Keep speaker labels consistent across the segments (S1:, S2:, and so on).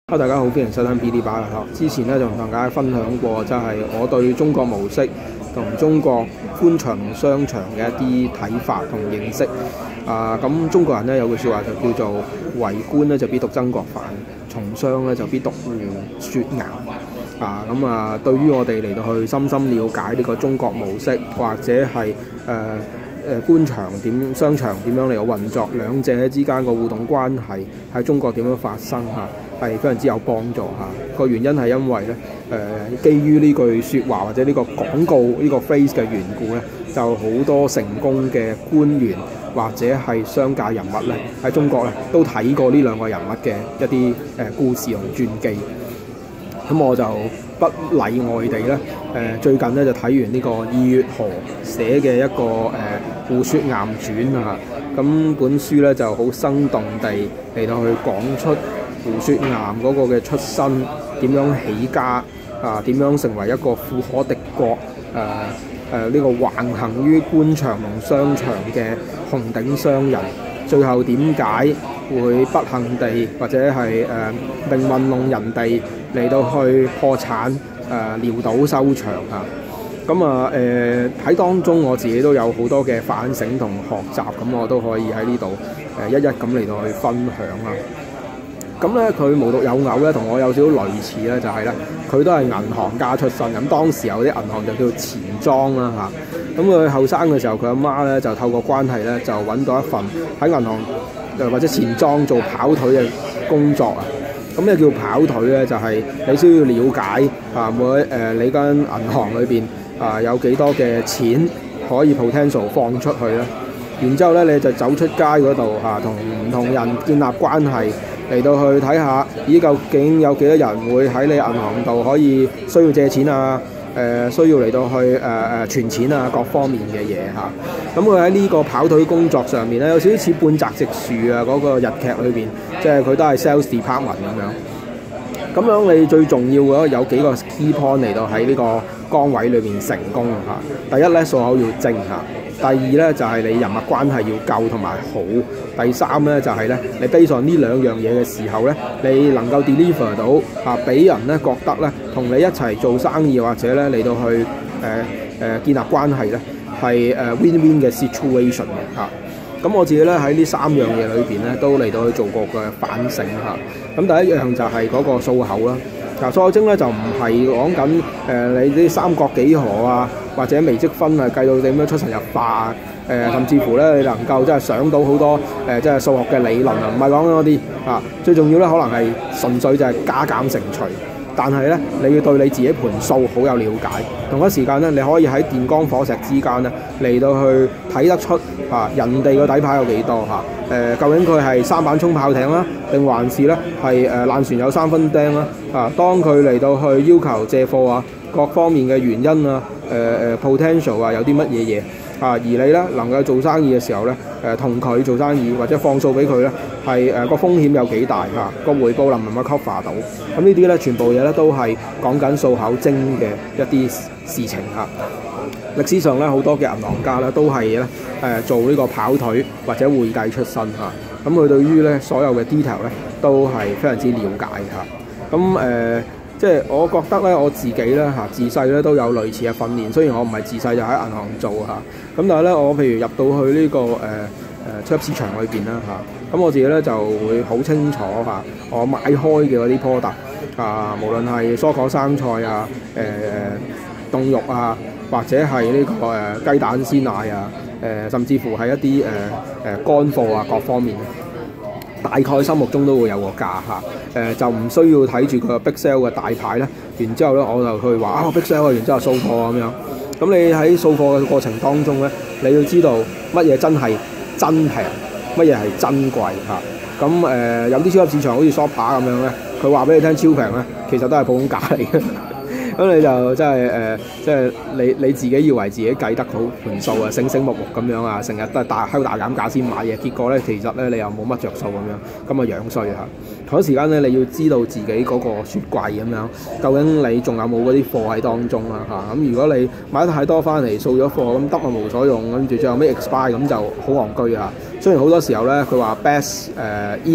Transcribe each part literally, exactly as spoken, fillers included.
S1: Hello， 大家好，歡迎收聽 Billy 吧啦。之前咧就同大家分享過，即係我對中國模式同中國官場商場嘅一啲睇法同認識。啊，咁中國人咧有句説話就叫做為官咧就必讀曾國藩，從商咧就必讀胡雪岩。啊，咁啊，對於我哋嚟到去深深了解呢個中國模式，或者係誒誒官場點、商場點樣嚟到運作，兩者之間個互動關係喺中國點樣發生嚇，係非常之有幫助嚇。個原因係因為咧誒、呃，基於呢句説話或者呢個廣告呢、呢個 phrase 嘅緣故咧，就好多成功嘅官員或者係商界人物咧喺中國咧都睇過呢兩個人物嘅一啲誒故事同傳記。咁我就不例外地咧，誒、呃、最近咧就睇完呢個二月河寫嘅一個誒、呃《胡雪岩傳》啊，咁本書咧就好生動地嚟到去講出胡雪岩嗰個嘅出身，點樣起家啊，點樣成為一個富可敵國，誒誒呢個橫行於官場同商場嘅紅頂商人，最後點解會不幸地或者係誒、呃、命運弄人地嚟到去破產，誒、呃、潦倒收場啊！咁啊誒喺當中我自己都有好多嘅反省同學習，咁我都可以喺呢度誒一一咁嚟到去分享啊！咁咧佢無獨有偶咧，同我有少少類似咧，就係咧佢都係銀行家出身，咁當時有啲銀行就叫錢莊啦嚇。咁佢後生嘅時候，佢阿媽咧就透過關係咧就揾到一份喺銀行誒或者錢莊做跑腿嘅工作啊。咁咩叫跑腿咧？就係、是、你需要了解啊，每誒、呃、你間銀行裏邊啊有幾多嘅錢可以 potential 放出去咧。然之後咧，你就走出街嗰度嚇，同唔同人建立關係，嚟到去睇下，咦究竟有幾多人會喺你銀行度可以需要借錢啊？誒、呃、需要嚟到去誒誒、呃、存錢啊，各方面嘅嘢嚇。咁佢喺呢個跑腿工作上面咧，有少少似半澤直樹啊嗰、那個日劇裏邊，即係佢都係 sales department 咁樣。咁樣你最重要嘅有幾個 key point 嚟到喺呢個崗位裏邊成功嚇。第一咧，數口要精嚇。第二咧就係、是、你人物關係要夠同埋好。第三咧就係、是、咧你 base on呢兩樣嘢嘅時候咧，你能夠 deliver 到啊，俾人咧覺得咧同你一齊做生意或者咧嚟到去誒誒、呃呃、建立關係咧係誒 win-win 嘅 situation 嘅嚇。咁我自己咧喺呢三樣嘢裏邊咧都嚟到去做過嘅反省嚇。咁第一樣就係嗰個數口啦。嗱，數口精咧就唔係講緊誒你啲三角幾何啊，或者微積分啊計到點樣出神入化啊，誒、呃、甚至乎咧你能夠即係想到好多誒即係數學嘅理論啊，唔係講緊嗰啲啊。最重要咧可能係純粹就係加減乘除，但係咧你要對你自己盤數好有了解，同一時間咧你可以喺電光火石之間咧嚟到去睇得出啊人哋個底牌有幾多嚇。誒、呃、究竟佢係三板衝炮艇啦，定還是咧係誒爛船有三分釘啦？啊，當佢嚟到去要求借貨啊，各方面嘅原因啊，誒、呃、誒 potential 啊，有啲乜嘢嘢啊？而你咧能夠做生意嘅時候咧，誒同佢做生意或者放數俾佢咧，係誒個風險有幾大嚇？個、啊、回報能唔能夠 cover 到？咁呢啲咧全部嘢咧都係講緊數口精嘅一啲事情嚇。歷史上咧好多嘅銀行家咧都係咧誒做呢個跑腿或者會計出身嚇，咁佢對於咧所有嘅 detail 咧都係非常之了解嚇。咁誒、呃、即係我覺得咧我自己咧嚇自細咧都有類似嘅訓練，雖然我唔係自細就喺銀行做嚇，咁但係咧我譬如入到去呢、這個誒誒超級市場裏邊啦嚇，咁我自己咧就會好清楚嚇我買開嘅嗰啲 product 啊，無論係蔬果生菜啊、誒、呃、凍肉啊，或者係呢、這個誒、呃、雞蛋鮮奶啊，誒、呃、甚至乎係一啲誒誒乾貨啊，各方面大概心目中都會有個價嚇，誒、呃、就唔需要睇住佢個 big sale 嘅大牌咧，然之後咧我就去話啊 big sale 啊，然之後掃貨咁樣。咁你喺掃貨嘅過程當中咧，你要知道乜嘢真係真平，乜嘢係真貴嚇。咁、啊、誒、呃、有啲超級市場好似 Shopper 咁樣咧，佢話俾你聽超平咧，其實都係普通價嚟嘅。咁你就真係誒，即係你你自己以為自己計得好盤數啊，醒醒目目咁樣啊，成日都係大喺度大減價先買嘢，結果咧其實咧你又冇乜着數咁樣，咁啊樣衰嚇。同一時間咧，你要知道自己嗰個雪櫃咁樣，究竟你仲有冇嗰啲貨喺當中啦嚇。咁、啊、如果你買得太多翻嚟掃咗貨，咁得啊無所用，跟住最後尾 expire 咁就好戇居啊。雖然好多時候咧，佢話 best 誒、uh, eat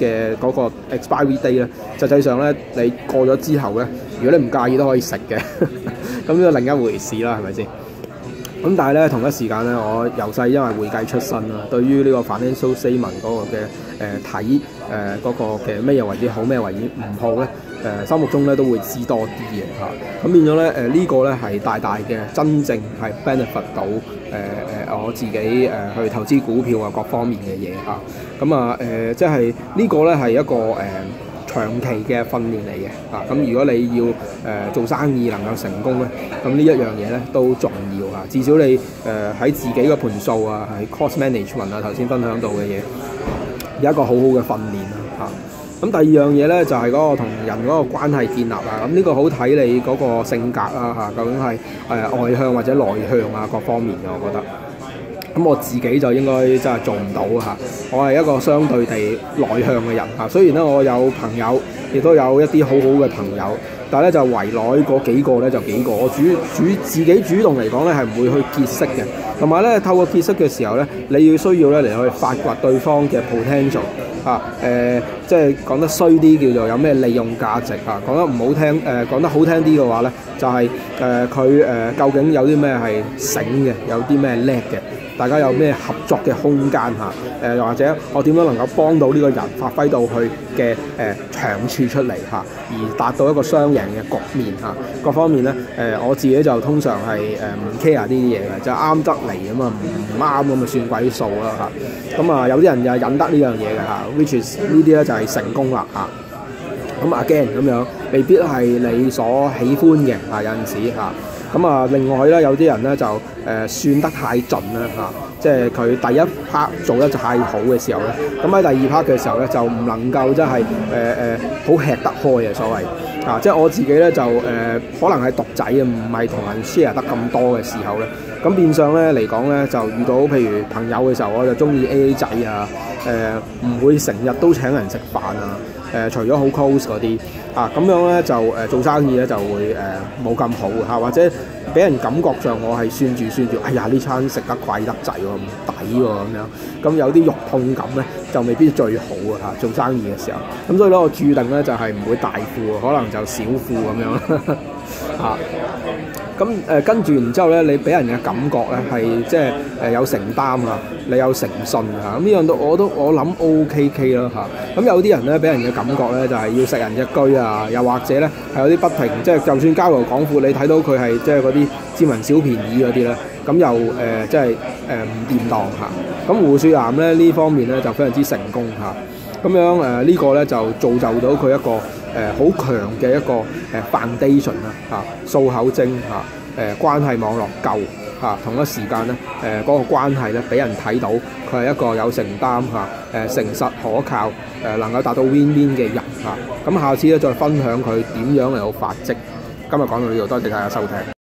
S1: 嘅嗰個 expiry day 咧，實際上咧你過咗之後咧，如果你唔介意都可以食嘅，咁呢個另一回事啦，係咪先？咁但係咧同一時間咧，我由細因為會計出身啦，對於呢個 financial statement 嗰個嘅誒睇誒嗰個嘅咩嘢為之好，咩為之唔好咧，誒、呃、心目中咧都會知多啲嘅嚇。咁、啊、變咗咧誒呢、呃這個咧係大大嘅真正係 benefit 到誒誒、呃、我自己誒、呃、去投資股票啊各方面嘅嘢嚇。咁啊誒、呃、即係呢個咧係一個誒、呃長期嘅訓練嚟嘅，啊咁如果你要誒、呃、做生意能夠成功咧，咁呢一樣嘢咧都重要啊。至少你誒喺、呃、自己嘅盤數啊，喺 cost management 啊頭先分享到嘅嘢，有一個好好嘅訓練啊。嚇咁第二樣嘢咧就係、是、嗰個同人嗰個關係建立啊。咁呢個好睇你嗰個性格啊嚇，究竟係誒、呃、外向或者內向啊各方面嘅，我覺得。咁我自己就應該真係做唔到嚇，我係一個相對地內向嘅人嚇。雖然咧我有朋友，亦都有一啲好好嘅朋友，但係咧就圍內嗰幾個咧就幾個，我主主自己主動嚟講咧係唔會去結識嘅，同埋咧透過結識嘅時候咧，你要需要咧嚟去發掘對方嘅 potential 啊，誒、呃，即係講得衰啲叫做有咩利用價值啊，講得唔好聽誒、呃，講得好聽啲嘅話咧，就係誒佢誒究竟有啲咩係醒嘅，有啲咩叻嘅。大家有咩合作嘅空間嚇？誒、呃、又或者我點樣能夠幫到呢個人發揮到佢嘅誒長處出嚟嚇，而達到一個雙贏嘅局面嚇。各方面咧誒、呃，我自己就通常係誒唔 care 呢啲嘢嘅，就啱得嚟咁啊，唔啱咁啊算鬼數啦嚇。咁啊有啲人就係忍得呢樣嘢嘅嚇 which is 呢啲咧就係成功啦嚇。咁 again 咁樣未必係你所喜歡嘅嚇，有陣時嚇。咁啊，另外咧有啲人咧就誒、呃、算得太盡啦嚇、啊，即係佢第一 part 做得太好嘅時候咧，咁喺第二 part 嘅時候咧就唔能夠即係誒誒好吃得開嘅所謂啊，即係我自己咧就誒、呃、可能係獨仔啊，唔係同人 share 得咁多嘅時候咧，咁變相咧嚟講咧就遇到譬如朋友嘅時候，我就中意 A A 制啊，誒、呃、唔會成日都請人食飯啊。誒、呃、除咗好 close 嗰啲啊，咁樣咧就誒、呃、做生意咧就會誒冇咁好嚇，或者俾人感覺上我係算住算住，哎呀呢餐食得貴得滯喎，唔抵喎咁樣，咁有啲肉痛感咧就未必最好啊嚇，做生意嘅時候，咁所以咧我注定咧就係、是、唔會大富，可能就小富咁樣嚇。咁誒跟住，然之後咧，你俾人嘅感覺咧係即係誒有承擔啊，你有誠信啊，咁呢樣都我都我諗 O K K 啦嚇。咁有啲人咧俾人嘅感覺咧就係要食人隻居啊，又或者咧係有啲不停，即係就算交流廣闊，你睇到佢係即係嗰啲佔人小便宜嗰啲咧，咁又誒即係誒唔掂當嚇。咁胡雪岩咧呢方面咧就非常之成功嚇。咁樣誒、呃這個、呢個咧就造就到佢一個誒好強嘅一個誒 foundation 啦嚇，數口精嚇，誒、呃、關係網絡夠嚇、啊，同一時間咧誒嗰個關係咧俾人睇到佢係一個有承擔嚇，誒、呃、誠實可靠，誒、呃、能夠達到 win win 嘅人嚇。咁、啊、下次咧再分享佢點樣嚟到發跡。今日講到呢度，多謝大家收聽。